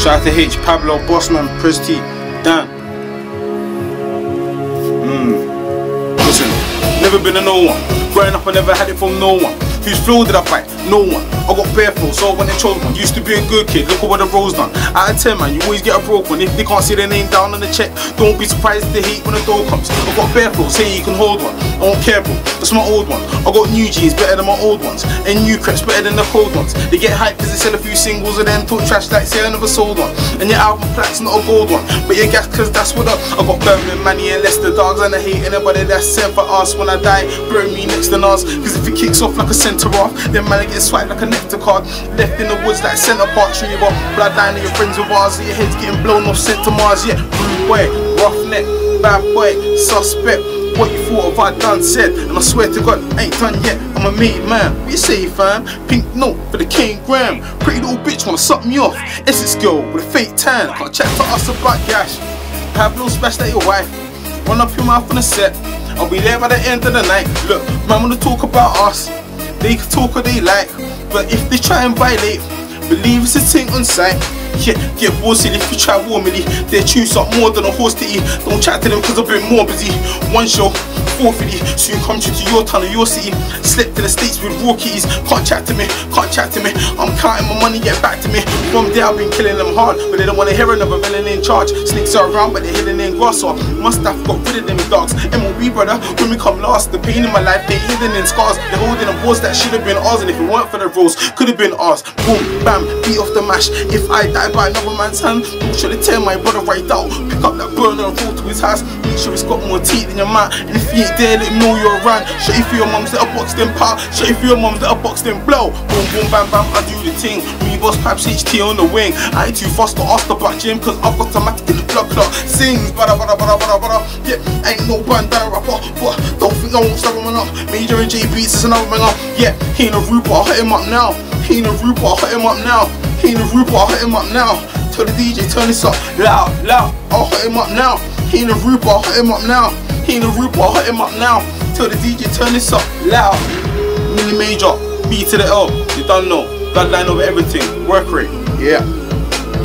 Shout out to H, Pablo, Bossman, Pres T, Dan. Listen, never been a no one. Growing up I never had it from no one. Whose flow did I fight? No one. I got bare flow, so I went and chose one. Used to be a good kid, look at what the role's done. Out of 10 man, you always get a broke one. If they can't see their name down on the check, don't be surprised if they hate when the door comes. I got bare flow, say you can hold one. I don't care bro, that's my old one. I got new G's better than my old ones, and new creps better than the cold ones. They get hyped cause they sell a few singles and then talk trash like say I never sold one. And your album plaque's not a gold one, but your gas cause that's what up. I got Birmingham, Manny and Leicester dogs, and I hate anybody that's sent for us. When I die, bury me next to Nas, cause if it kicks off like a centre off, then man I get swiped like a nectar card. Left in the woods like centre part retriever. Bloodline of your friends with ours, your head's getting blown off, sent to Mars. Yeah, rude boy, roughneck, bad boy, suspect. What you thought of I done said, and I swear to God, ain't done yet. I'm a made man. What you say, fam? Pink note for the King Graham. Pretty little bitch wanna suck me off. Essex girl with a fake tan. Can't chat to us about gash. Pablo smash like your wife. Run up your mouth on the set. I'll be there by the end of the night. Look, man wanna talk about us. They can talk what they like, but if they try and violate, believe it's a thing on sight. Yeah, get bored silly if you try war me. They choose up more than a horse to eat. Don't chat to them cause I've been more busy. One show, 450, soon come true to your town or your city. Slept in the States with raw keys. Can't chat to me, can't chat to me. I'm counting my money, get back to me. From there I've been killing them hard, but they don't wanna hear another villain in charge. Snakes are around but they're hidden in grass, or must have got rid of them dogs. MOB brother, when we come last, the pain in my life, they hidden in scars. They're holding a boards that should have been ours, and if it weren't for the rules, could have been ours. Boom, bam, beat off the mash. If I die by another man's hand, don't should have tear my brother right out. Pick up that burner and roll to his house. Make sure it's got more teeth than your man. And if you ain't there, let him know you're around. Show you for your mums, let her box them pow. Show you for your mums, let her box them blow. Boom, boom, bam, bam, I do the thing. Me boss pipes HT on the wing. I ain't too fast to ask about Jim, cause I've got automatic in the blood clot. Sings, bada bada bada bada bada. Yeah, ain't no bandana rapper, but don't think I won't stop him up. Major and J Beats is another banger. Yeah, he ain't a Rupert, I'll hit him up now. He ain't a Rupert, I'll hit him up now. He ain't a Rupert, I'll hit him up now. Tell the DJ, turn this up loud, loud. I'll hit him up now. He ain't a Rupert, I'll hit him up now. He ain't a Rupert, I'll hit him up now. Tell the DJ, turn this up loud. Mini major, B to the L, you don't know. Bloodline over everything, work rate, yeah.